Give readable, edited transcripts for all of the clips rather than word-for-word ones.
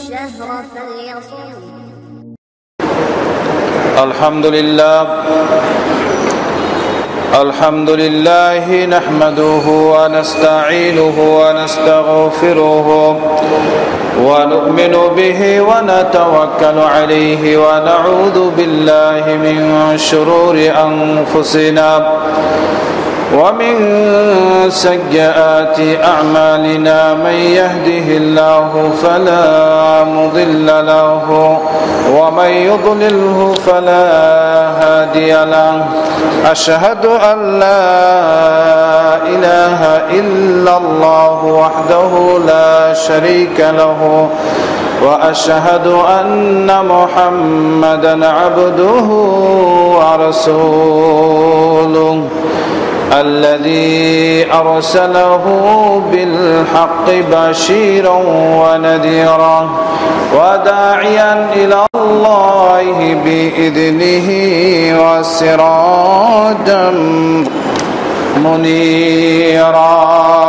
الشهر فليصم. الحمد لله نحمده ونستعينه ونستغفره ونؤمن به ونتوكل عليه ونعوذ بالله من شرور أنفسنا ومن سيئات أعمالنا من يهده الله فلا مضل له ومن يضلله فلا هادي له. أشهد أن لا إله إلا الله وحده لا شريك له وأشهد أن محمدا عبده ورسوله الذي أرسله بالحق بشيرا ونذيرا وداعيا إلى الله بإذنه وسراجا منيرا.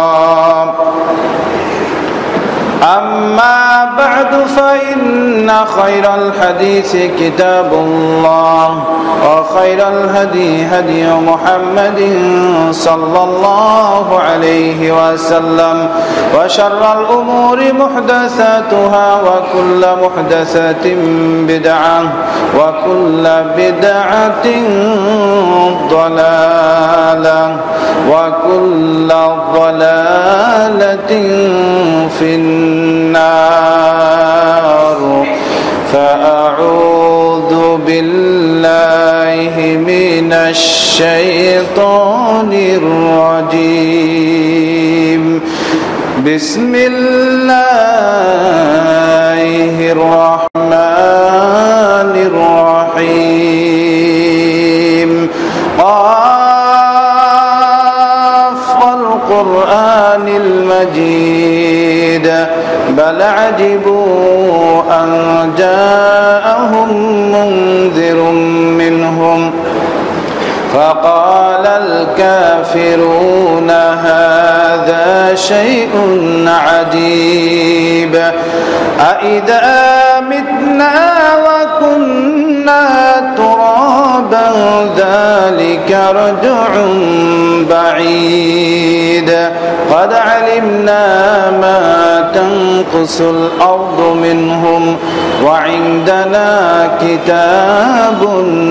أما بعد فإن خير الحديث كتاب الله وخير الهدي هدي محمد صلى الله عليه وسلم وشر الأمور محدثاتها وكل محدثة بدعة وكل بدعة ضلالة وكل ضلالة في النار. فأعوذ بالله من الشيطان الرجيم. بسم الله الرحمن الرحيم. والقرآن المجيد بل عجبوا أن جاءهم منذر منهم فقال الكافرون هذا شيء عجيب أإذا متنا وكنا ترابا ذلك رجع بعيد قد علمنا ما تنقص الأرض منهم وعندنا كتاب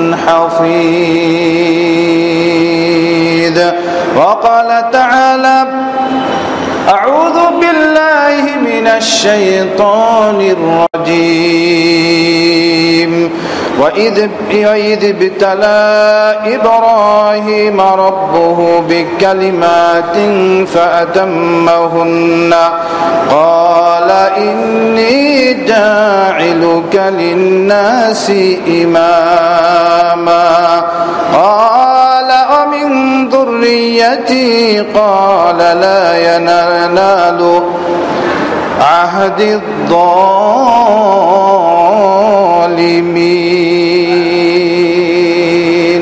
حفيظ. وقال تعالى أعوذ بالله من الشيطان الرجيم. وإذ ابتلى إبراهيم ربه بكلمات فأتمهن قال إني جاعلك للناس إماما قال ومن ذريتي قال لا ينال عهد الظالمين.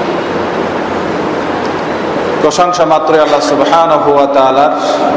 প্রশংসা মাত্র আল্লাহ সুবহানাহু ওয়া তাআলার।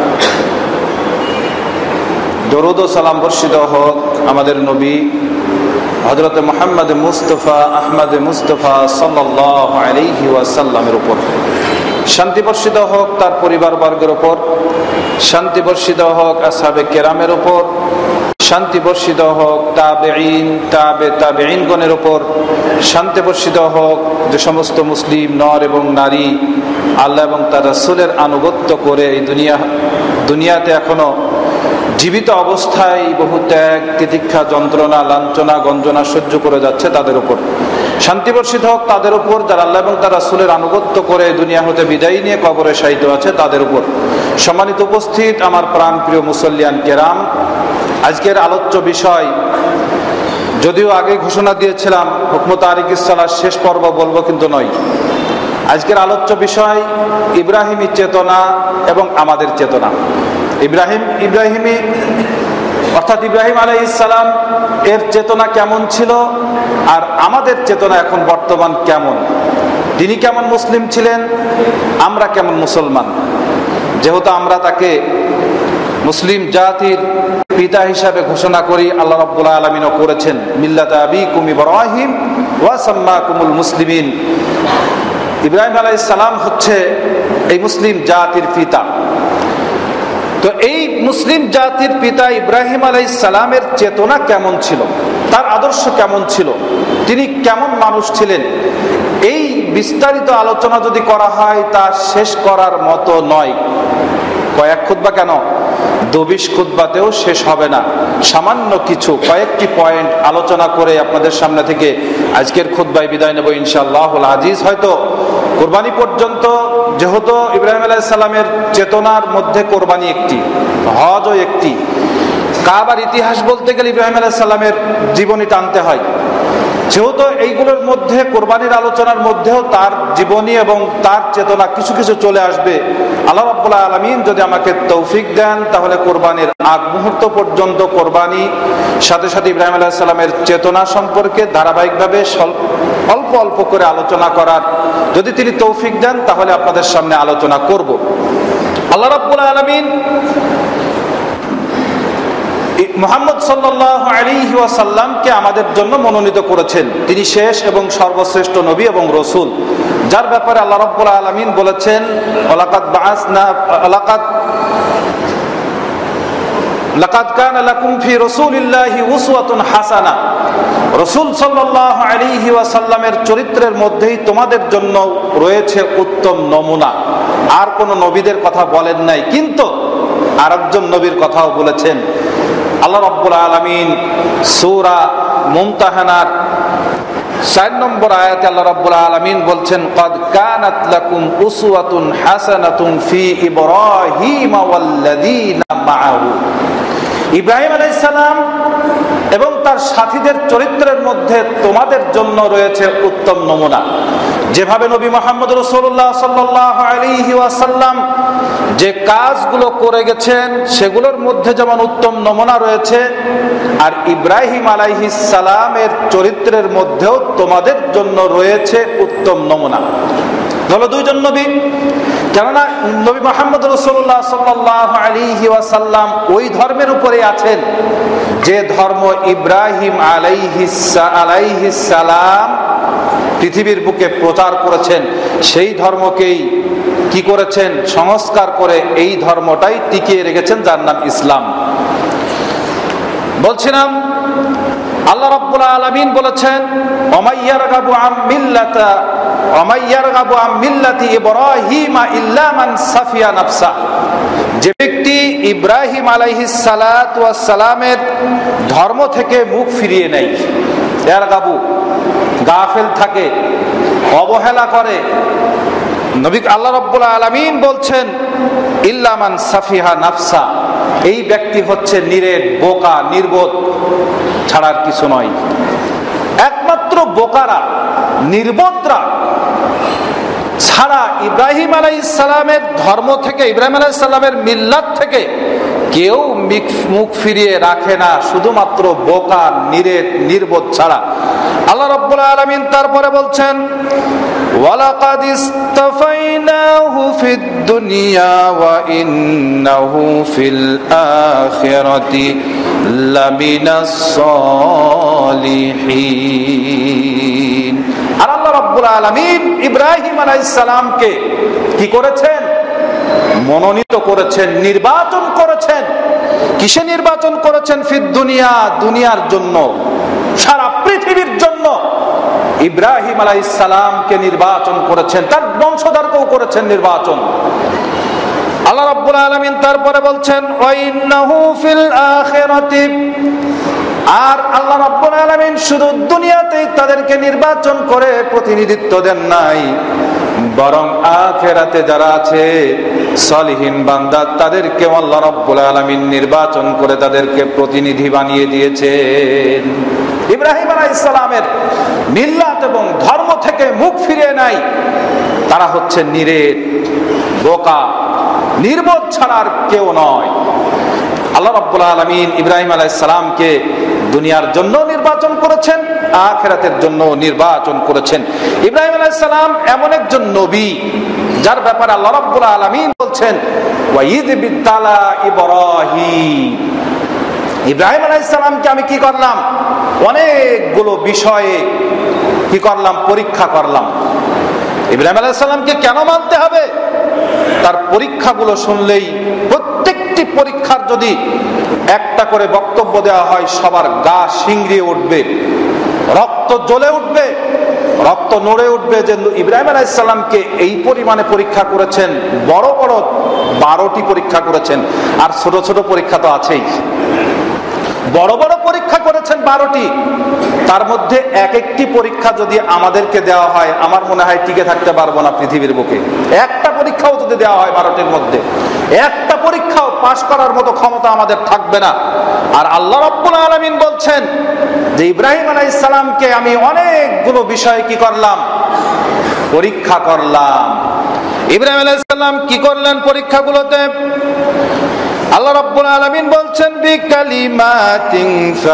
দরুদ ও সালাম বর্ষিত হোক আমাদের নবী হযরত মুহাম্মদ মুস্তাফা আহমদ মুস্তাফা সাল্লাল্লাহু আলাইহি ওয়াসাল্লামের উপর। শান্তি বর্ষিত হোক তার পরিবার বর্গের উপর, শান্তি বর্ষিত হোক আসহাবে কেরামের উপর, শান্তি বর্ষিত হোক তাবেঈনগণের উপর, শান্তি বর্ষিত হোক যে সমস্ত মুসলিম নর এবং নারী আল্লাহ এবং তার রাসূলের আনুগত্য করে এই দুনিয়াতে এখনো জীবিত অবস্থায় বহু ত্যাগ তিতিক্ষা যন্ত্রণা লাঞ্ছনা গঞ্জনা সহ্য করে যাচ্ছে তাদের উপর। শান্তি বর্ষিত হোক তাদের উপর যারা আল্লাহ এবং তার রাসূলের আনুগত্য করে দুনিয়া হতে বিদায় নিয়ে কবরে শায়িত আছে তাদের উপর। সম্মানিত উপস্থিত আমার প্রাণ প্রিয় মুসল্লিয়ান কেরাম, আজকের আলোচ্য বিষয় যদিও আগে ঘোষণা দিয়েছিলাম হুকম তারিকিস সালাহ শেষ পর্ব বলবো, কিন্তু নয়। আজকের আলোচ্য বিষয় ইব্রাহিমী চেতনা এবং আমাদের চেতনা। ইব্রাহিমী অর্থাৎ ইব্রাহিম আলাইহিস সালাম এর চেতনা কেমন ছিল আর আমাদের চেতনা এখন বর্তমান কেমন। তিনি কেমন মুসলিম ছিলেন, আমরা কেমন মুসলমান। যেহেতু আমরা তাকে মুসলিম জাতির পিতা হিসাবে ঘোষণা করি, আল্লাহ রাব্বুল আলামিনও করেছেন, মিল্লাতা আবিকুম ইব্রাহিম ওয়া সাম্মাকুমুল মুসলিমিন। ইব্রাহিম আলাইহিস সালাম হচ্ছে এই মুসলিম জাতির পিতা। তো এই মুসলিম জাতির পিতা ইব্রাহিম আলাইহিস সালামের চেতনা কেমন ছিল, তার আদর্শ কেমন ছিল, তিনি কেমন মানুষ ছিলেন, এই বিস্তারিত আলোচনা যদি করা হয় তা শেষ করার মতো নয়। কয়েক খুতবা কেন, ২২ খুতবাতেও শেষ হবে না। সামান্য কিছু কয়েকটি পয়েন্ট আলোচনা করে আপনাদের সামনে থেকে আজকের খুতবায় বিদায় নেব ইনশাআল্লাহুল আজিজ। হয়তো কোরবানি পর্যন্ত, যেহেতু ইব্রাহিম আলাইহিস সালামের চেতনার মধ্যে কোরবানি একটি, হজও একটি, কাবার ইতিহাস বলতে গেলে ইব্রাহিম আলাইহিস সালামের জীবনী টানতে হয়, যেহেতু এইগুলোর মধ্যে কোরবানির আলোচনার মধ্যেও তার জীবনী এবং তার চেতনা কিছু কিছু চলে আসবে। আল্লাহ রাব্বুল আলামিন যদি আমাকে তৌফিক দেন তাহলে কোরবানির আগ মুহূর্ত পর্যন্ত কোরবানি সাথে সাথে ইব্রাহিম আলাইহিস সালামের চেতনা সম্পর্কে ধারাবাহিকভাবে অল্প অল্প করে আলোচনা করার যদি তিনি তৌফিক দেন তাহলে আপনাদের সামনে আলোচনা করব। আল্লাহ রাব্বুল আলামিন মুহাম্মদ সাল্লাল্লাহু আলাইহি ওয়াসাল্লামকে আমাদের জন্য মনোনীত করেছেন। তিনি শেষ এবং সর্বশ্রেষ্ঠ নবী এবং রাসূল, যার ব্যাপারে আল্লাহ রাব্বুল আলামিন বলেছেন, লাকাদ কানা লাকুম ফি রাসূলিল্লাহি উসওয়াতুন হাসানাহ। রাসূল সাল্লাল্লাহু আলাইহি ওয়াসাল্লামের চরিত্রের মধ্যেই তোমাদের জন্য রয়েছে উত্তম নমুনা। আর কোন নবীদের কথা বলেন নাই, কিন্তু আরেকজন নবীর কথাও বলেছেন। আল্লাহ রাব্বুল আলামিন সূরা মুমতাহানার ৪ নম্বর আয়াতে আল্লাহ রাব্বুল আলামিন বলছেন, ক্বাদ কানাত লাকুম উসওয়াতুন হাসানাতুন ফি ইব্রাহিম ওয়াল্লাযীনা মাআহু। ইব্রাহিম আলাইহিস সালাম এবং তার সাথীদের চরিত্রের মধ্যে তোমাদের জন্য রয়েছে উত্তম নমুনা। যেভাবে নবী মুহাম্মদ রাসূলুল্লাহ সাল্লাল্লাহু আলাইহি ওয়াসাল্লাম যে কাজগুলো করে গেছেন সেগুলোর মধ্যে যেমন উত্তম নমুনা রয়েছে, আর ইব্রাহিম আলাইহিস সালামের চরিত্রের মধ্যেও তোমাদের জন্য রয়েছে উত্তম নমুনা। হলো দুইজন নবী, কেননা নবী মুহাম্মদ রাসূলুল্লাহ সাল্লাল্লাহু আলাইহি ওয়াসাল্লাম ওই ধর্মের উপরে আছেন যে ধর্ম ইব্রাহিম আলাইহিস সালাম পৃথিবীর বুকে প্রচার করেছেন। সেই ধর্মকেই কি করেছেন, সংস্কার করে এই ধর্মটাই টিকিয়ে রেখেছেন, যার নাম ইসলাম। বলছিলাম আল্লাহ রাব্বুল আলামিন বলেছেন, ওমাইয়ারগাবু আম মিল্লাতি ইব্রাহিম ইল্লা মান সাফিয়া নাফসা। যে ব্যক্তি ইব্রাহিম আলাইহিস সালাতু ওয়াস সালামের ধর্ম থেকে মুখ ফিরিয়ে নেয়, ইয়ারগাবু গাফেল থাকে, অবহেলা করে, নবী আল্লাহ রাব্বুল আলামিন বলছেন ইল্লা মান সাফিহা নাফসা, এই ব্যক্তি হচ্ছে নিরেট বোকা, নির্বোধ ছাড়ার কিছু নয়। একমাত্র বোকারা, নির্বোধরা ছাড়া ইব্রাহিম আলাইহিস সালামের ধর্ম থেকে, ইব্রাহিম আলাইহিস সালামের মিল্লাত থেকে কেউ মুখ ফিরিয়ে রাখে না, শুধুমাত্র বোকা, নিরেট, নির্বোধ ছাড়া। আল্লাহ রাব্বুল আলামিন তারপরে বলছেন, ওয়ালাকাদ ইসতাফাইনাহু ফিদ দুনিয়া ওয়া ইন্নাহু ফিল আখিরাতি লামিনাস সালিহিন। আর আল্লাহ রাব্বুল আলামিন ইব্রাহিম আলাইহিস সালামকে কি করেছেন, মনোনীত করেছেন, নির্বাচন করেছেন। কিসে নির্বাচন করেছেন? ফিদ দুনিয়া, দুনিয়ার জন্য, সারা পৃথিবীর জন্য ইব্রাহিম আলাইহিস সালামকে নির্বাচন করেছেন, তার বংশধরকেও করেছেন নির্বাচন। আল্লাহ রাব্বুল আলামিন তারপরে বলছেন, ওয়া ইন্নাহু ফিল আখিরাতি, আর আল্লাহ রাব্বুল আলামিন শুধু দুনিয়াতেই তাদেরকে নির্বাচন করে প্রতিনিধিত্ব দেন নাই, বরং আখিরাতে যারা আছে সলিহিন বান্দা তাদেরকে আল্লাহ রাব্বুল আলামিন নির্বাচন করে তাদেরকে প্রতিনিধি বানিয়ে দিয়েছেন। ইব্রাহিম আলাইহিস সালামের মিল্লাত এবং ধর্ম থেকে মুখ ফিরিয়ে নাই, তারা হচ্ছে নিরেট, বোকা, নির্বোধ ছাড়া আর কেউ নয়। আল্লাহ রাব্বুল আলামিন ইব্রাহিম আলাইহিস সালামকে দুনিয়ার জন্য নির্বাচন করেছেন, আখিরাতের জন্য নির্বাচন করেছেন। ইব্রাহিম আলাইহিস সালাম এমন একজন নবী যার ব্যাপারে আল্লাহ রাব্বুল আলামিন বলছেন ওয়াইদ বিতালা ইব্রাহিম, ইব্রাহিম আলাইহিস সালামকে আমি কি করলাম, অনেকগুলো বিষয়ে কি করলাম, পরীক্ষা করলাম। ইব্রাহিম আলাইহিস সালামকে কেন মানতে হবে? তার পরীক্ষাগুলো শুনলেই, প্রত্যেকটি পরীক্ষার যদি একটা করে বক্তব্য দেওয়া হয়, সবার গা শিংড়িয়ে উঠবে, রক্ত জ্বলে উঠবে, রক্ত নড়ে উঠবে যে ইব্রাহিম আলাইহিস সালামকে এই পরিমাণে পরীক্ষা করেছেন। বড় বড় 12টি পরীক্ষা করেছেন, আর ছোট ছোট পরীক্ষা তো আছেই। বড় বড় পরীক্ষা করেছেন 12টি, তার মধ্যে এক একটি পরীক্ষা যদি আমাদেরকে দেওয়া হয়, আমার মনে হয় টিকে থাকতে পারবো না পৃথিবীর বুকে। একটা পরীক্ষাও যদি দেওয়া হয় 12টির মধ্যে, একটা পরীক্ষাও পাশ করার মতো ক্ষমতা আমাদের থাকবে না। আর আল্লাহ রাব্বুল আলামিন বলছেন যে ইব্রাহিম আলাইহিস সালামকে আমি অনেকগুলো বিষয় কি করলাম, পরীক্ষা করলাম। ইব্রাহিম আলাইহিস সালাম কি করলেন পরীক্ষাগুলোতে? আল্লাহ রাব্বুল আলামিন বলছেন বিকালিমাতিন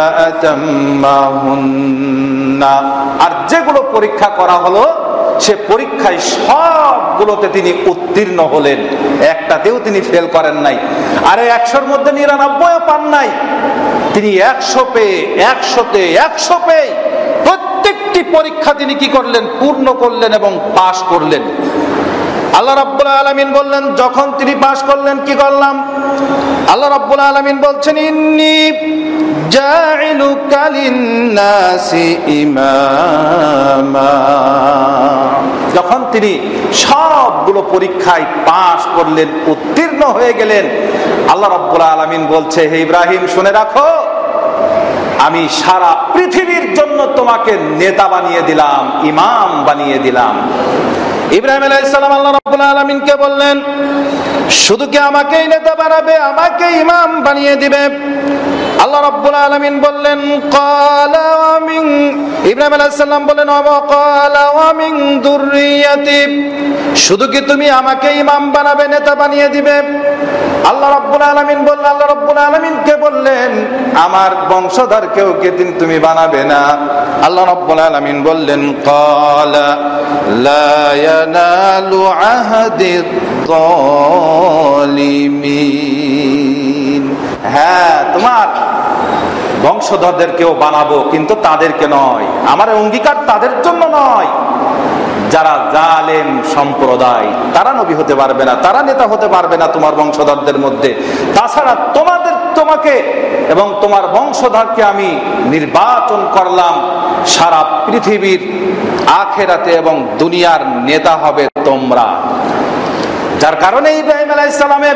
ফাআতাম্মাহুন্না, আর যেগুলো পরীক্ষা করা হলো সে পরীক্ষায় সবগুলোতে তিনি উত্তীর্ণ হলেন, একটাতেও তিনি ফেল করেন নাই। আরে 100-র মধ্যে 99ও পান নাই, তিনি 100 পেয়ে 100তে 100 পেয়ে প্রত্যেকটি পরীক্ষা তিনি কি করলেন, পূর্ণ করলেন এবং পাশ করলেন। আল্লাহ রাব্বুল আলামিন বললেন, যখন তিনি পাশ করলেন কি করলাম? আল্লাহ রাব্বুল আলামিন বলছেন ইন্নী জাইলুকা লিন্নাসি ইমামা। যখন তিনি সবগুলো পরীক্ষায় পাশ করলেন, উত্তীর্ণ হয়ে গেলেন, আল্লাহ রাব্বুল আলামিন বলছে, হে ইব্রাহিম শুনে রাখো, আমি সারা পৃথিবীর জন্য তোমাকে নেতা বানিয়ে দিলাম, ইমাম বানিয়ে দিলাম। ইব্রাহিম আলাইহিস সালাম আল্লাহ রাব্বুল আলামিনকে বললেন, শুধু কি আমাকেই নেতা বানাবে, আমাকে ইমাম বানিয়ে দিবে? আল্লাহ রাব্বুল আলামিন বললেন ক্বালা ওয়া মিন, ইব্রাহিম আলাইহিস সালাম বলেন ওয়া ক্বালা ওয়া মিন যুররিয়াতি, শুধু কি তুমি আমাকে ইমাম বানাবে, নেতা বানিয়ে দিবে? আল্লাহ রাব্বুল আলামিন বললেন, আল্লাহ রাব্বুল আলামিনকে বললেন আমার বংশধরকেও কি তুমি বানাবে না? আল্লাহ রাব্বুল আলামিন বললেন ক্বালা লা ইয়ানালু আহদিদ যালিমিন, হ্যাঁ তোমার বংশধরদেরকেও বানাবো, কিন্তু তাদেরকে নয়, আমার অঙ্গীকার তাদের জন্য নয় যারা জালেম সম্প্রদায়, তারা নবী হতে পারবে না, তারা নেতা হতে পারবে না তোমার বংশধরদের মধ্যে। তাছাড়া তোমাকে এবং তোমার বংশধরকে আমি নির্বাচন করলাম, সারা পৃথিবীর আখিরাতে এবং দুনিয়ার নেতা হবে তোমরা। যার কারণে ইব্রাহিম আলাইহিস সালামের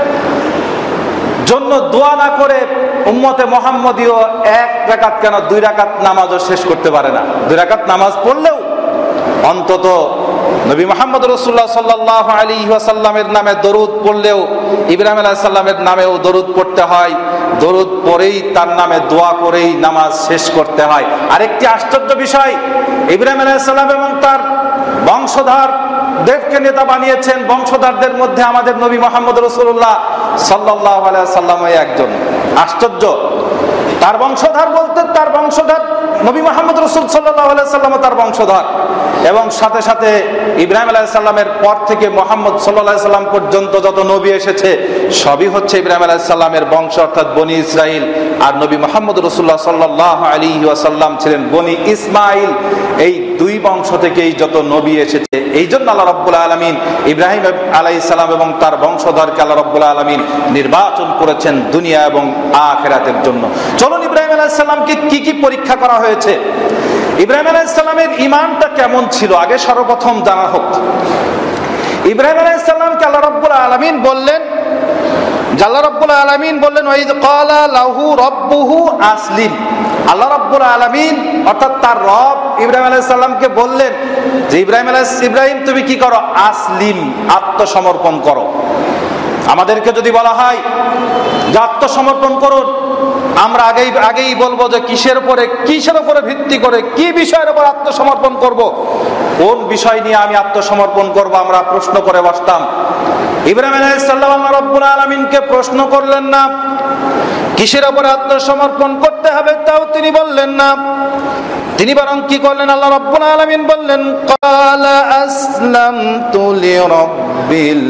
জন্য দোয়া না করে উম্মতে মুহাম্মদীয় 1 রাকাত কেন 2 রাকাত নামাজও শেষ করতে পারে না। 2 রাকাত নামাজ পড়লেও অন্তত নবী মুহাম্মদ রাসূলুল্লাহ সাল্লাল্লাহু আলাইহি ওয়াসাল্লামের নামে দরুদ পড়লেও ইব্রাহিম আলাইহিস সালামের নামেও দরুদ পড়তে হয়, দরুদ পড়েই তার নামে দোয়া করেই নামাজ শেষ করতে হয়। আরেকটি আশ্চর্য বিষয়, ইব্রাহিম আলাইহিস সালাম এবং তার বংশধরদেরকে নেতা বানিয়েছেন। বংশধরদের মধ্যে আমাদের নবী মুহাম্মদ রাসূলুল্লাহ সাল্লাল্লাহু আলাইহি ওয়াসাল্লামও একজন। আশ্চর্য, তার বংশধর বলতে তার বংশধর নবী মুহাম্মদ রাসূল সাল্লাল্লাহু আলাইহি ওয়াসাল্লাম তার বংশধর, এবং সাথে সাথে ইব্রাহিম আলাইহিস সালামের পর থেকে মুহাম্মদ সাল্লাল্লাহু আলাইহি ওয়াসাল্লাম পর্যন্ত যত নবী এসেছে সবই হচ্ছে ইব্রাহিম আলাইহিস সালামের বংশ, অর্থাৎ বনি ইসরাইল। আর নবী মুহাম্মদ রাসূলুল্লাহ সাল্লাল্লাহু আলাইহি ওয়াসাল্লাম ছিলেন বনি ইসমাইল। এই 2 বংশ থেকেই যত নবী এসেছে। এই জন্য আল্লাহ রাব্বুল আলামিন ইব্রাহিম আলাইহিস সালাম এবং তার বংশধরকে আল্লাহ রাব্বুল আলামিন নির্বাচন করেছেন দুনিয়া এবং আখিরাতের জন্য। চলুন ইব্রাহিম আলাইহিস সালামকে কি কি পরীক্ষা করা হয়েছে, ইব্রাহিম আলাইহিস সালামের ঈমানটা কেমন ছিল আগে সর্বপ্রথম জানা হোক। ইব্রাহিম আলাইহিস সালামকে আল্লাহ রাব্বুল আলামিন বললেন, আল্লাহ রাব্বুল আলামিন বললেন ওয়াইদ ক্বালা লাহু রাব্বুহু আসলিম। আল্লাহ রাব্বুল আলামিন অর্থাৎ তার রব ইব্রাহিম আলাইহিস সালামকে বললেন যে ইব্রাহিম তুমি কি করো, আসলিম, আত্মসমর্পণ করো। আমাদেরকে যদি বলা হয় যে আত্মসমর্পণ করুন, আমরা আগেই বলবো যে কিসের উপরে ভিত্তি করে, কি বিষয়ের উপর আত্মসমর্পণ করব, কোন বিষয় নিয়ে আমি আত্মসমর্পণ করব, আমরা প্রশ্ন করে বসতাম। ইব্রাহিম আলাইহিস সালাম আল্লাহ রাব্বুল আলামিনকে প্রশ্ন করলেন না, কিসের উপর আত্মসমর্পণ করতে হবে তাও তিনি বললেন না। তিনি বরং কি করলেন? আল্লাহ রাব্বুল আলামিন বললেন, ক্বালা আসলামতু লিরাব্বিল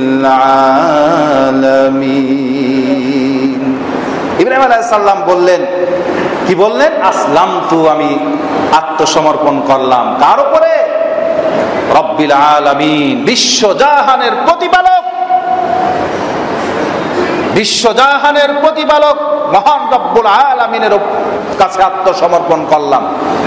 আলামিন। ইব্রাহিম আলাইহিস সালাম বললেন, কি বললেন? আসলামতু, আমি আত্মসমর্পণ করলাম। কার উপরে? রব্বিল আলামিন, বিশ্বজাহানের প্রতিপালক, বিশ্বজাহানের প্রতিপালক মহান রব্বুল আলামিনের কাছে আত্মসমর্পণ করলাম।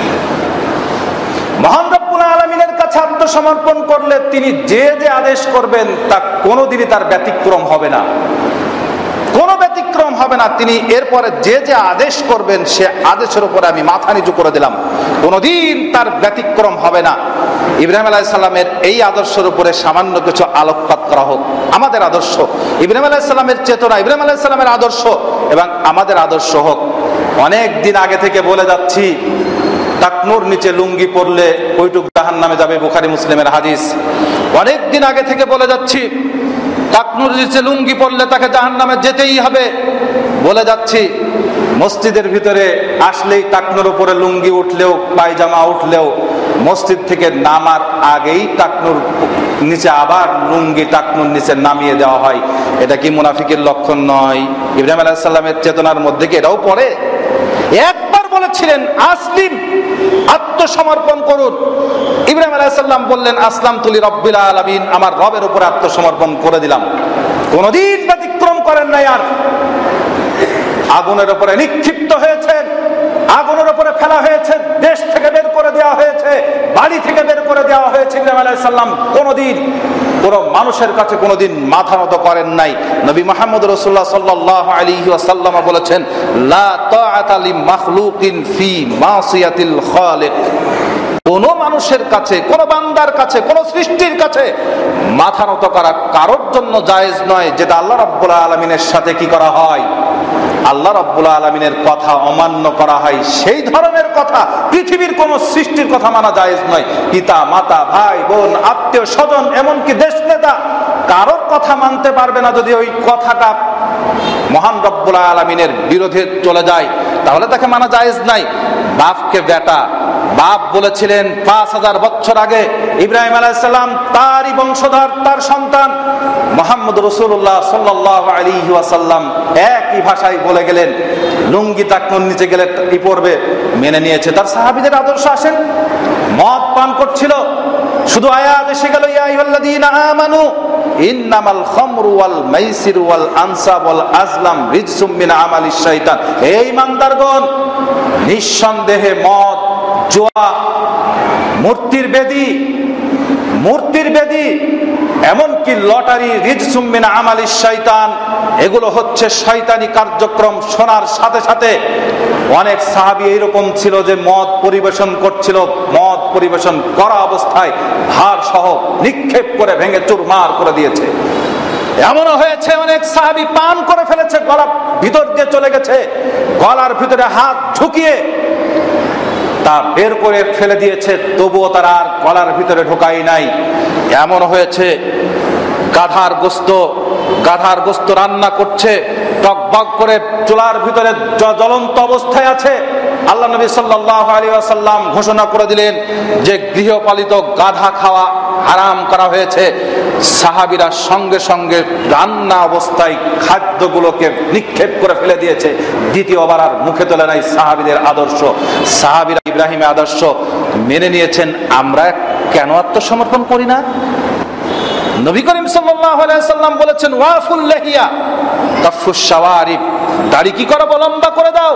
মহান রব্বুল আলামিনের কাছে আত্মসমর্পণ করলে তিনি যে যে আদেশ করবেন তা কোনোদিনই তার ব্যতিক্রম হবে না, কোনো ব্যতিক্রম হবে না। তিনি এরপরে যে যে আদেশ করবেন সে আদেশের উপরে আমি মাথা নিচু করে দিলাম, কোনোদিন তার ব্যতিক্রম হবে না। ইব্রাহিম আলাইহিস সালামের এই আদর্শের উপরে সামান্য কিছু আলোকপাত করা হোক। আমাদের আদর্শ, ইব্রাহিম আলাইহিস সালামের চেতনা, ইব্রাহিম আলাইহিস সালামের আদর্শ এবং আমাদের আদর্শ হোক। অনেক দিন আগে থেকে বলে যাচ্ছি, টাকনুর নিচে লুঙ্গি পরলে ওইটুক জাহান্নামে যাবে, বুখারী মুসলিমের হাদিস। অনেক দিন আগে থেকে বলে যাচ্ছি, টাকনুর নিচে লুঙ্গি পরলে তাকে জাহান্নামে যেতেই হবে। বলে যাচ্ছি, মসজিদের ভিতরে আসলেই টাকনুর উপরে লুঙ্গি উঠলেও, পায়জামা উঠলেও মসজিদ থেকে নামার আগেই টাকনুর নিচে আবার লুঙ্গি টাকনুর নিচে নামিয়ে দেওয়া হয়। এটা কি মুনাফিকের লক্ষণ নয়? ইব্রাহিম আলাইহিস সালামের চেতনার মধ্যে কি এটাও পড়ে? একবার বলেছিলেন আসলিম, আত্মসমর্পণ করুন। ইব্রাহিম আলাইহিস সালাম বললেন, আসলামতু লিরাব্বিল আলামিন, আমার রবের উপরে আত্মসমর্পণ করে দিলাম। কোনদিন ব্যতিক্রম করেন নাই। আর আগুনের উপরে নিক্ষিপ্ত হয়েছেন, আগুনের উপরে ফেলা হয়েছে, দেশ থেকে বের করে দেওয়া হয়েছে, বাড়ি থেকে বের করে দেওয়া হয়েছে। ইব্রাহিম আলাইহিস সালাম কোনদিন কোন মানুষের কাছে কোনদিন মাথা নত করেন নাই। নবী মুহাম্মদ রাসূলুল্লাহ সাল্লাল্লাহু আলাইহি ওয়াসাল্লাম বলেছেন, লা তাআতা লিমাখলুকিন ফি মাসিয়াতিল খালিক। কোন মানুষের কাছে, কোন বান্দার কাছে, কোন সৃষ্টির কাছে মাথা নত করা কারোর জন্য জায়েজ নয়, যেটা আল্লাহ রাব্বুল আলামিনের সাথে কি করা হয়? আল্লাহ রাব্বুল আলামিনের কথা অমান্য করা হয়। সেই ধরনের কথা পৃথিবীর কোন সৃষ্টির কথা মানা জায়েজ নয়। পিতা মাতা, ভাই বোন, আত্মীয় স্বজন, এমনকি দেশ নেতা, কারোর কথা মানতে পারবে না যদি ওই কথাটা মহান রব্বুল আলামিনের বিরোধে চলে যায়, তাহলে তাকে মানা জায়েজ নাই। বাপকে বেটা, বাপ বলেছিলেন 5000 বছর আগে ইব্রাহিম আলাইহিস সালাম, তারই বংশধর, তার সন্তান মুহাম্মদ রাসূলুল্লাহ সাল্লাল্লাহু আলাইহি ওয়াসাল্লাম একই ভাষায় বলে গেলেন, লুঙ্গি টাকনুর নিচে গেলে কি পড়বে, মেনে নিয়েছে। তার সাহাবীদের আদর্শ আসেন, মদ পান করছিল, শুধু আয়াত এসে গেল, ইয়া আইয়ুহাল্লাযীনা আমানু ইন্নামাল খামরু ওয়াল মাইসিরু ওয়াল আনসাব ওয়াল আজলাম রিজসুম মিন আমালিশ শাইতান। এই ইমানদারগণ, নিঃসন্দেহে মদ, জুয়া, মূর্তির বেদী, এমনকি লটারি, রিজসুম মিন আমালিশ শাইতান, এগুলো হচ্ছে শয়তানি কার্যক্রম। শোনার সাথে সাথে অনেক সাহাবী এরকম ছিল যে মদ পরিবেশন করছিল, মদ পরিবেশন করা অবস্থায় ভার সহ নিক্ষেপ করে ভেঙে চুরমার করে দিয়েছে। এমনও হয়েছে অনেক সাহাবী পান করে ফেলেছে, গলার ভিতর দিয়ে চলে গেছে, গলার ভিতরে হাত ঢুকিয়ে তা বের করে ফেলে দিয়েছে, তবুও তারা আর গলার ভিতরে ঢোকাই নাই। এমন হয়েছে গাধার গোস্ত রান্না করছে, টকবক করে চুলার ভিতরে জ্বলন্ত অবস্থায় আছে। আল্লাহ নবী সাল্লাল্লাহু আলাইহি ওয়াসাল্লাম ঘোষণা করে দিলেন যে গৃহপালিত গাধা খাওয়া হারাম করা হয়েছে। সাহাবীরা সঙ্গে সঙ্গে রান্না অবস্থায় খাদ্যগুলোকে নিক্ষেপ করে ফেলে দিয়েছে, দ্বিতীয়বার আর মুখে তোলে নাই। সাহাবীদের আদর্শ, সাহাবীরা ইব্রাহিমের আদর্শ মেনে নিয়েছেন। আমরা কেন আত্মসমর্পণ করি না? নবী করিম সাল্লাল্লাহু আলাইহি ওয়াসাল্লাম বলেছেন, ওয়াফুল লাহিয়া কাফুশ শাওয়ারিব, দাড়ি কি করো, লম্বা করে দাও।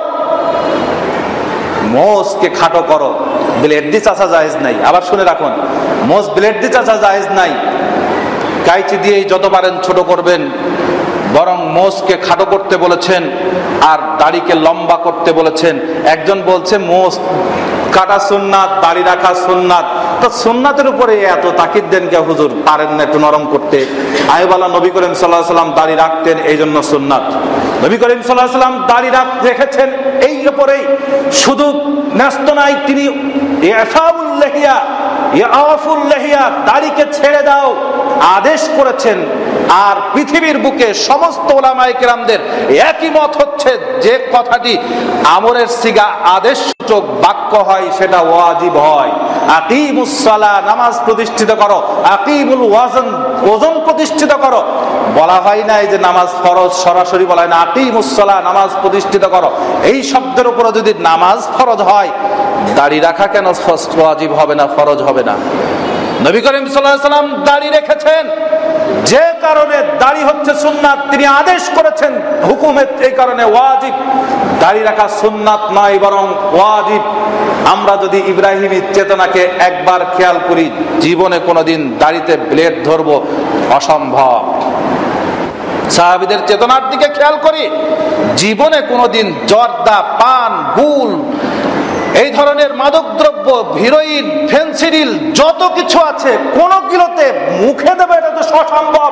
মোজকে খাটো করো, ব্লেড দিয়ে চাচা জায়েজ নাই। আবার শুনে রাখুন, মোজ ব্লেড দিয়ে চাচা জায়েজ নাই। কাইচি দিয়েই যত পারেন ছোট করবেন, বরং মোজকে খাটো করতে বলেছেন আর দাড়িকে লম্বা করতে বলেছেন। একজন বলছে মোজ কাটা সুন্নাত, দাড়ি রাখা সুন্নাত। তো সুন্নাতের উপরে এত তাকিদ দেন কে হুজুর? পারেন না একটু নরম করতে? আইবালা নবী করিম সাল্লাল্লাহু আলাইহি ওয়াসাল্লাম দাড়ি রাখতেন, এই জন্য সুন্নাত। নবী করিম সাল্লাল্লাহু আলাইহি ওয়াসাল্লাম দাড়ি রেখেছেন, এই উপরেই শুধু ন্যস্ত নাই, তিনি ইফাউল লাহিয়া, ইয়াফুল লাহিয়া, দাড়িকে ছেড়ে দাও আদেশ করেছেন। আর পৃথিবীর বুকে সমস্ত উলামায়ে কেরামদের একই মত হচ্ছে, যে কথাটি আমরের সিগা আদেশসূচক বাক্য হয় সেটা ওয়াজিব হয়। আকিমুস সালাহ, নামাজ প্রতিষ্ঠিত করো। আকিমুল ওয়াজন, ওজন প্রতিষ্ঠিত করো। বলা হয় নাই যে নামাজ ফরজ, সরাসরি বলা হয় না আকিমুস সালাহ, নামাজ প্রতিষ্ঠিত করো। এই শব্দের উপরে যদি নামাজ ফরজ হয়, দাড়ি রাখা কেন ওয়াজিব হবে না, ফরজ হবে না? নবী করিম সাল্লাল্লাহু আলাইহি ওয়াসাল্লাম দাড়ি রেখেছেন, যে কারণে দাড়ি হচ্ছে সুন্নাত, তিনি আদেশ করেছেন, হুকুমে এই কারণে ওয়াজিব। দাড়ি রাখা সুন্নাত নয়, বরং ওয়াজিব। আমরা যদি ইব্রাহিমী চেতনাকে একবার খেয়াল করি, জীবনে কোনোদিন দাড়িতে ব্লেড ধরবো অসম্ভব। সাহাবীদের চেতনার দিকে খেয়াল করি, জীবনে কোনোদিন জর্দা, পান, গুল, এই ধরনের মাদকদ্রব্য, হিরোইন, ফেন্সিডিল, যত কিছু আছে কোন কিলোতে মুখে দেবে, এটা তো অসম্ভব।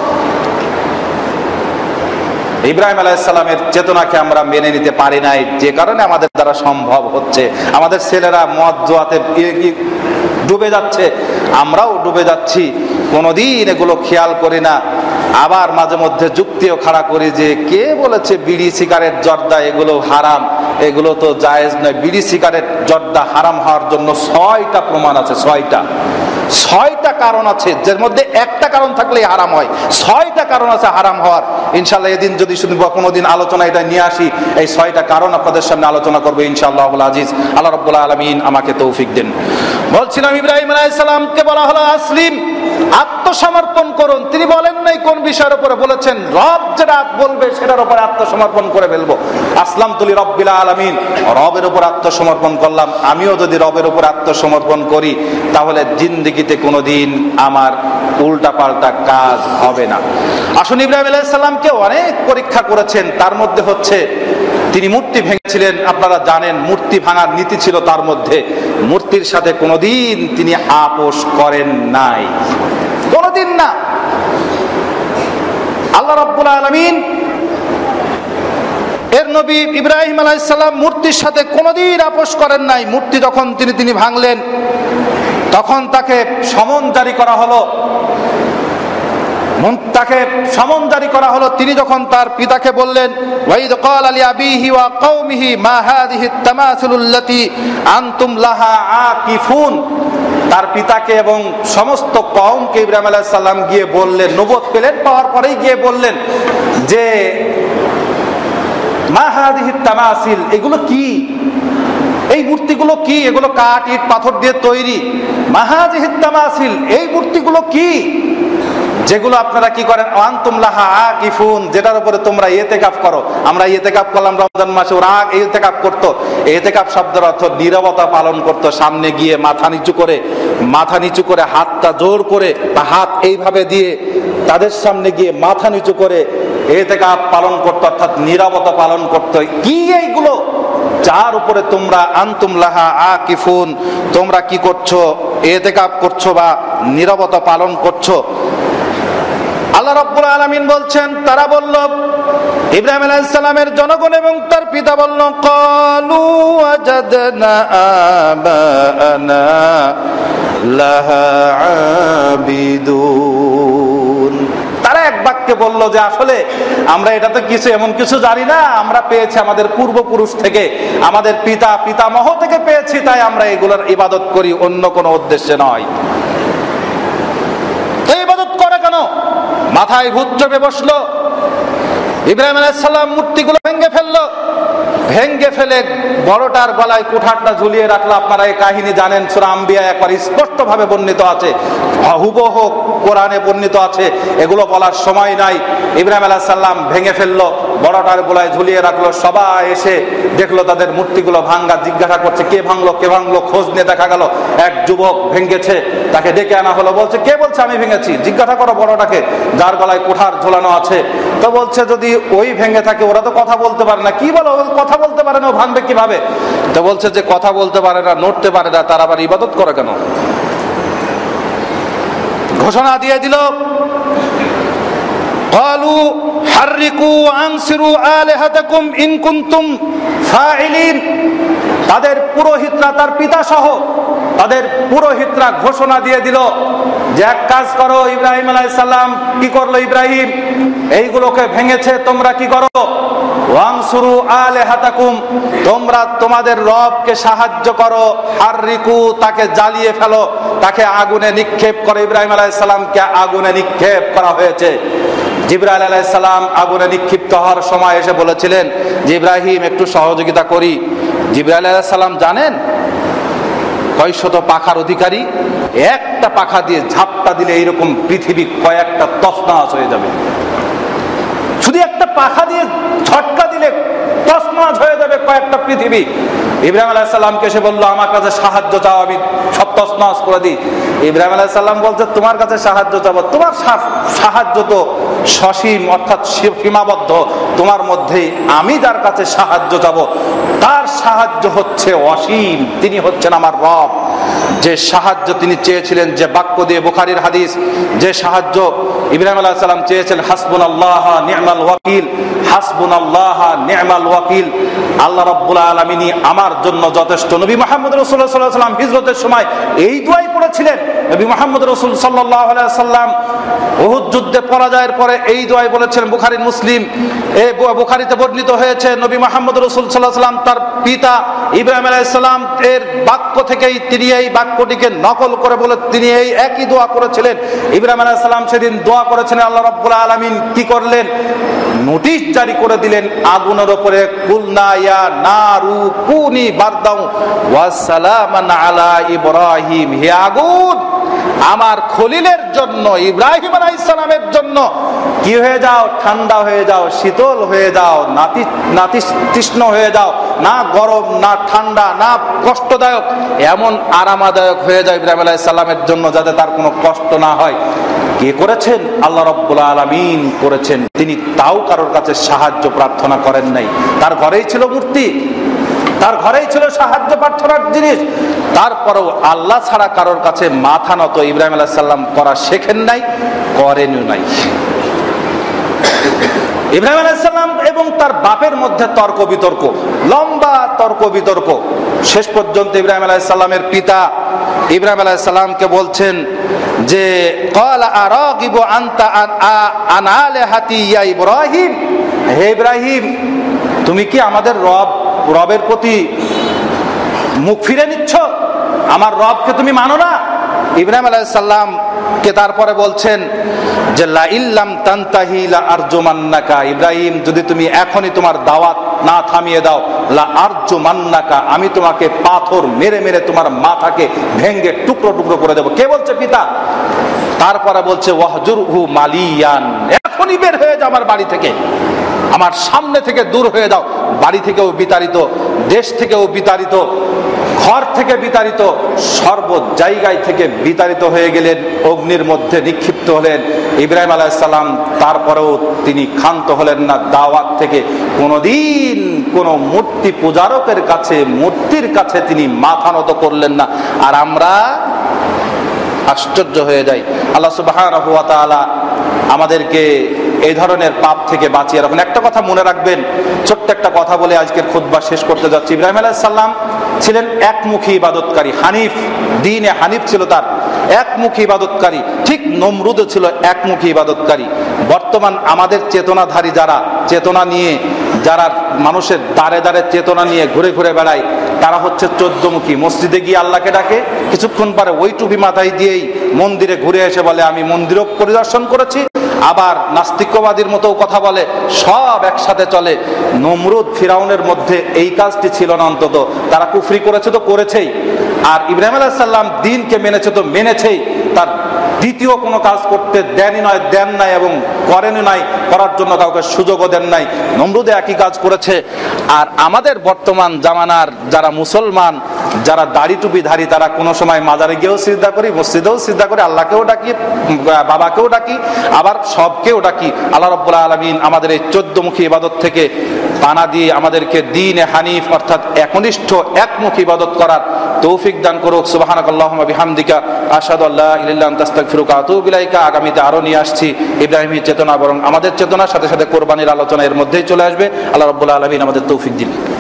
ইব্রাহিম আলাইহিস সালামের চেতনাকে আমরা মেনে নিতে পারি নাই, যে কারণে আমাদের দ্বারা সম্ভব হচ্ছে। আমাদের ছেলেরা মদ জুয়াতে ডুবে যাচ্ছে, আমরাও ডুবে যাচ্ছি, কোনোদিন এগুলো খেয়াল করি না। আবার মাঝে মধ্যে যুক্তিও খাড়া করি যে কে বলেছে বিড়ি, সিগারেট, জর্দা এগুলো হারাম, এগুলো তো জায়েজ নয়। বিড়ি, সিগারেট, জর্দা হারাম হওয়ার জন্য 6টা প্রমাণ আছে। 6টা কারণ আছে, যার মধ্যে একটা কারণ থাকলেই হারাম হয়। 6টা কারণ আছে হারাম হওয়ার। ইনশাআল্লাহ এদিন যদি শুধু কোনোদিন আলোচনা এটা নিয়ে আসি, এই 6টা কারণ আপনাদের সামনে আলোচনা করবো ইনশাআল্লাহুল আজিজ। আল্লাহ রাব্বুল আলামিন আমাকে তৌফিক দেন। বলছিলাম ইব্রাহিম আলাইহিস সালামকে বলা হলো আসলিম, আত্মসমর্পণ করুন। তিনি বলেন নাই কোন বিষয়ের উপরে, বলেছেন রব যেটা বলবে সেটার উপরে আত্মসমর্পণ করে ফেলবো। আসলাম তুলি রব্বিল আলামিন, রবের উপর আত্মসমর্পণ করলাম। আমিও যদি রবের উপর আত্মসমর্পণ করি, তাহলে জিন্দেগিতে কোনোদিন আমার উল্টা পাল্টা কাজ হবে না। আসুন, ইব্রাহিম আলাইহিস সালামকে অনেক পরীক্ষা করেছেন, তার মধ্যে হচ্ছে তিনি মূর্তি ভেঙেছিলেন। আপনারা জানেন মূর্তি ভাঙার নীতি ছিল তার মধ্যে। মূর্তির সাথে কোনোদিন তিনি আপোষ করেন নাই, কোনোদিন না। আল্লাহ রাব্বুল আলামিন এর নবী ইব্রাহিম আলাইহিস সালাম মূর্তির সাথে কোনোদিন আপোষ করেন নাই। মূর্তি যখন তিনি ভাঙলেন, তখন তাকে সমন জারি করা হলো। তিনি যখন তার পিতাকে বললেন, ওয়াইদ ক্বালা লিআবিহি ওয়া কওমিহি মা হাযিহিত তামাসুলুল্লাতী আনতুম লাহা আকিফুন, তার পিতাকে এবং সমস্ত কওমকে ইব্রাহিম আলাইহিস সালাম গিয়ে বললেন, নবুয়ত পেলেন, পাওয়ার পরেই গিয়ে বললেন যে মা হাযিহিত তামাসিল, এগুলো কি, এই মূর্তিগুলো কি, এগুলো কাঠ, ইট, পাথর দিয়ে তৈরি। মা হাযিহিত তামাসিল, এই মূর্তিগুলো কি যেগুলো আপনারা কি করেন, আনতুম লাহা আকিফুন, যেটার উপরে তোমরা ইতিকাফ করো। আমরা ইতিকাফ করলাম রমজান মাসে, ওরা ইতিকাফ করতো। ইতিকাফ শব্দের অর্থ নীরবতা পালন করতো। সামনে গিয়ে মাথা নিচু করে হাতটা জোর করে, বা হাত এইভাবে দিয়ে তাদের সামনে গিয়ে মাথা নিচু করে ইতিকাফ পালন করতো, অর্থাৎ নীরবতা পালন করতো। কি এইগুলো যার উপরে তোমরা আনতুম লাহা আকিফুন, তোমরা কি করছো, ইতিকাফ করছো বা নীরবতা পালন করছো? আল্লাহ রাব্বুল আলামিন বলছেন, তারা বলল, ইব্রাহিম আলাইহিস সালামের জনগণ এবং তার পিতা বলল, ক্বালু ওয়াজাদনা আবানা লাহা আবিদুন। তারা এক বাক্যে বলল যে আসলে আমরা এটা তো এমন কিছু জানি না, আমরা পেয়েছি আমাদের পূর্বপুরুষ থেকে, আমাদের পিতামহ থেকে পেয়েছি, তাই আমরা এগুলোর ইবাদত করি, অন্য কোনো উদ্দেশ্যে নয়। ইবাদত করে কেন? মাথায় ভূত চেপে বসলো। ইব্রাহিম আলাইহিস সালাম মূর্তিগুলো ভেঙ্গে ফেলে বড়টার গলায় কুঠারটা ঝুলিয়ে রাখলো। আপনারা এই কাহিনী জানেন, সূরা আম্বিয়া একবার স্পষ্ট ভাবে বর্ণিত আছে, হুবহু কোরআনে বর্ণিত আছে, এগুলো বলার সময় নাই। ইব্রাহিম আলাইহিস সালাম ভেঙে ফেললো, বড়টার গলায় ঝুলিয়ে রাখলো। সবাই এসে দেখলো তাদের মূর্তিগুলো ভাঙ্গা। জিজ্ঞাসা করছে কে ভাঙলো, খোঁজ নিয়ে দেখা গেল এক যুবক ভেঙেছে। তাকে ডেকে আনা হলো, বলছে কে বলছে আমি ভেঙেছি, জিজ্ঞাসা করো বড়টাকে যার গলায় কুঠার ঝোলানো আছে। তো বলছে যদি ওই ভেঙে থাকে, ওরা তো কথা বলতে পারে না। কি বলো, কথা বলতে পারে না, ও ভাঙবে কিভাবে? তো বলছে যে কথা বলতে পারে না, নড়তে পারে না, তার আবার ইবাদত করে কেন? ঘোষণা দিয়ে দিল, ক্বালু হাররিকু আনসিরু আলিহাতাকুম ইন কুনতুম ফাইলিন। তাদের পুরোহিতরা, তার পিতা সহ তাদের পুরোহিতরা ঘোষণা দিয়ে দিল যে এক কাজ করো, ইব্রাহিম আলাইহিস সালাম কি করলো? ইব্রাহিম এইগুলোকে ভেঙেছে, তোমরা কি করো? ওয়ানসুরু আলিহাতাকুম, তোমরা তোমাদের রবকে সাহায্য করো, হাররিকু, তাকে জ্বালিয়ে ফেলো, তাকে আগুনে নিক্ষেপ করো। ইব্রাহিম আলাইহিস সালামকে আগুনে নিক্ষেপ করা হয়েছে। জিবরাইল আলাইহিস সালাম আগুনে নিক্ষিপ্ত হওয়ার সময় এসে বলেছিলেন যে ইব্রাহিম একটু সহযোগিতা করি। জিবরাইল আলাইহিস সালাম জানেন কয়শত পাখার অধিকারী, একটা পাখা দিয়ে ঝাপটা দিলে এইরকম পৃথিবী কয়েকটা তছনছ হয়ে যাবে। শুধু একটা পাখা দিয়ে ঝটকা দিলে তছনছ হয়ে যাবে কয়েকটা পৃথিবী। ইব্রাহিম আলাইহিস সালামকে এসে বললো আমার কাছে সাহায্য চাও, আমি সব তছনছ করে দিই। ইব্রাহিম আলাইহিস সালাম বলছে তোমার কাছে সাহায্য চাবো? তোমার সাহায্য তো সসীম, অর্থাৎ সীমাবদ্ধ। তোমার মধ্যে আমি যার কাছে সাহায্য চাবো তার সাহায্য হচ্ছে অসীম, তিনি হচ্ছেন আমার রব। যে সাহায্য তিনি চেয়েছিলেন, যে বাক্য দিয়ে, বুখারীর হাদিস, যে সাহায্য ইব্রাহিম আলাইহিস সালাম চেয়েছেন, হাসবুনাল্লাহ নি'মাল ওয়াকিল, হাসবুনাল্লাহ নি'মাল ওয়াকিল, আল্লাহ রাব্বুল আলামিনই আমার জন্য যথেষ্ট। নবী মুহাম্মদ রাসূলুল্লাহ সাল্লাল্লাহু আলাইহি ওয়াসাল্লাম হিজরতের সময় এই দোয়াই পড়েছিলেন। নবী মুহাম্মদ রাসূল সাল্লাল্লাহু আলাইহি ওয়াসাল্লাম উহুদ যুদ্ধে পরাজয়ের পরে এই দোয়াই বলেছিলেন। বুখারী মুসলিম, বুখারীতে বর্ণিত হয়েছে নবী মুহাম্মদ রাসূল সাল্লাল্লাহু আলাইহি ওয়াসাল্লাম তার পিতা ইব্রাহিম আলাইহিস সালাম এর বাক্য থেকেই তিনি এই বাক্যটিকে নকল করে বলে তিনি এই একই দোয়া করেছিলেন। ইব্রাহিম আলাইহিস সালাম সেদিন দোয়া করেছিলেন, আল্লাহ রাব্বুল আলামিন কি করলেন? নোটিশ জারি করে দিলেন আগুনের উপরে, কুলনা ইয়া নারু কুনি বারদাউ ওয়া সালামান আলা ইব্রাহিম, হে আগুন আমার খলিলের জন্য, ইব্রাহিম আলাইহিস সালামের জন্য কি হয়ে যাও? ঠান্ডা হয়ে যাও, শীতল হয়ে যাও, নাতিশীতোষ্ণ হয়ে যাও, না গরম না ঠান্ডা না কষ্টদায়ক, এমন আরামদায়ক হয়ে যায় ইব্রাহিম আলাইহিস সালামের জন্য যাতে তার কোনো কষ্ট না হয়। কে করেছেন? আল্লাহ রাব্বুল আলামিন করেছেন। তিনি তাও কারোর কাছে সাহায্য প্রার্থনা করেন নাই। তার ঘরেই ছিল মূর্তি, তার ঘরেই ছিল সাহায্য প্রার্থনার জিনিস, তারপরেও আল্লাহ ছাড়া কারোর কাছে মাথা নত ইব্রাহিম আলাইহিস সালাম করা শেখেন নাই, করেনও নাই। ইব্রাহিম আলাইহিস সালাম এবং তার বাপের মধ্যে তর্ক বিতর্ক, লম্বা তর্ক বিতর্ক। শেষ পর্যন্ত ইব্রাহিম আলাইহিস সালামের পিতা ইব্রাহিম আলাইহিস সালামকে বলছেন যে ক্বালা আরাগিবু আনতা আন আলিহাতি ইয়া ইব্রাহিম, হে ইব্রাহিম তুমি কি আমাদের রবের প্রতি মুখ ফিরে নিচ্ছ? আমার রবকে তুমি মানো না? ইব্রাহিম আলাইহিস সালাম কে তারপরে বলছেন যে লা ইল্লাম তানতাহি লা আরজুমান্নাকা, ইব্রাহিম যদি তুমি এখনই তোমার দাওয়াত না থামিয়ে দাও, লা আরজুমান্নাকা, আমি তোমাকে পাথর মেরে মেরে তোমার মাথাকে ভেঙে টুকরো টুকরো করে দেব। কে বলছে? পিতা। তারপরে বলছে ওয়াহজুরহু মালিয়ান, এখনই বের হয়ে যাও আমার বাড়ি থেকে, আমার সামনে থেকে দূর হয়ে যাও। বাড়ি থেকেও বিতাড়িত, দেশ থেকেও বিতাড়িত, ঘর থেকে বিতাড়িত, সর্ব জায়গায় থেকে বিতাড়িত হয়ে গেলেন, অগ্নির মধ্যে নিক্ষিপ্ত হলেন ইব্রাহিম আলাইহিস সালাম। তারপরেও তিনি ক্ষান্ত হলেন না দাওয়াত থেকে। কোনদিন কোন মূর্তি পূজারকের কাছে, মূর্তির কাছে তিনি মাথা নত করলেন না। আর আমরা আশ্চর্য হয়ে যাই। আল্লাহ সুবহানাহু ওয়া তাআলা আমাদেরকে এই ধরনের পাপ থেকে বাঁচিয়ে রাখুন। একটা কথা মনে রাখবেন, ছোট্ট একটা কথা বলে আজকের খুতবা শেষ করতে যাচ্ছি। ইব্রাহিম আলাইহিস সালাম ছিলেন একমুখী ইবাদতকারী, হানিফ, দ্বীনে হানিফ ছিল তার, একমুখী ইবাদতকারী। ঠিক নমরুদও ছিল একমুখী ইবাদতকারী। বর্তমান আমাদের চেতনাধারী যারা, চেতনা নিয়ে যারা মানুষের দ্বারে দ্বারে চেতনা নিয়ে ঘুরে ঘুরে বেড়ায়, তারা হচ্ছে 14মুখী। মসজিদে গিয়ে আল্লাহকে ডাকে, কিছুক্ষণ পরে ওই টুপি মাথায় দিয়েই মন্দিরে ঘুরে এসে বলে আমি মন্দিরও পরিদর্শন করেছি, আবার নাস্তিক্যবাদীর মতো কথা বলে, সব একসাথে চলে। নমরুদ ফিরাউনের মধ্যে এই কাজটি ছিল না। অন্তত তারা কুফরি করেছে তো করেছেই, আর ইব্রাহিম আলাইহিস সালাম দ্বীনকে মেনেছে তো মেনেছেই। তার দ্বিতীয় কোনো কাজ করতে দেন নাই এবং করেনও নাই, করার জন্য কাউকে সুযোগও দেন নাই। নমরুদে একই কাজ করেছে। আর আমাদের বর্তমান জামানার যারা মুসলমান, যারা দাড়ি টুপিধারী, তারা কোনো সময় মাজারে গিয়েও সিজদা করি, মসজিদেও সিজদা করি, আল্লাহকেও ডাকি, বাবাকেও ডাকি, আবার সবকেও ডাকি। আল্লাহ রাব্বুল আলামিন আমাদের এই 14মুখী ইবাদত থেকে পানা দিয়ে আমাদেরকে দ্বীনে হানিফ অর্থাৎ একনিষ্ঠ একমুখী ইবাদত করার তৌফিক দান করুক। সুবহানাকাল্লাহুম্মা বিহামদিকা আশহাদু আল্লা ইলাহা ইল্লা আনতা আস্তাগফিরুকা ওয়া আতুবু ইলাইকা। আগামীতে আরো নিয়ে আসছি ইব্রাহিমী চেতনা, বরং আমাদের চেতনার সাথে সাথে কোরবানির আলোচনা এর মধ্যেই চলে আসবে। আল্লাহ রাব্বুল আলামিন আমাদের তৌফিক দিন।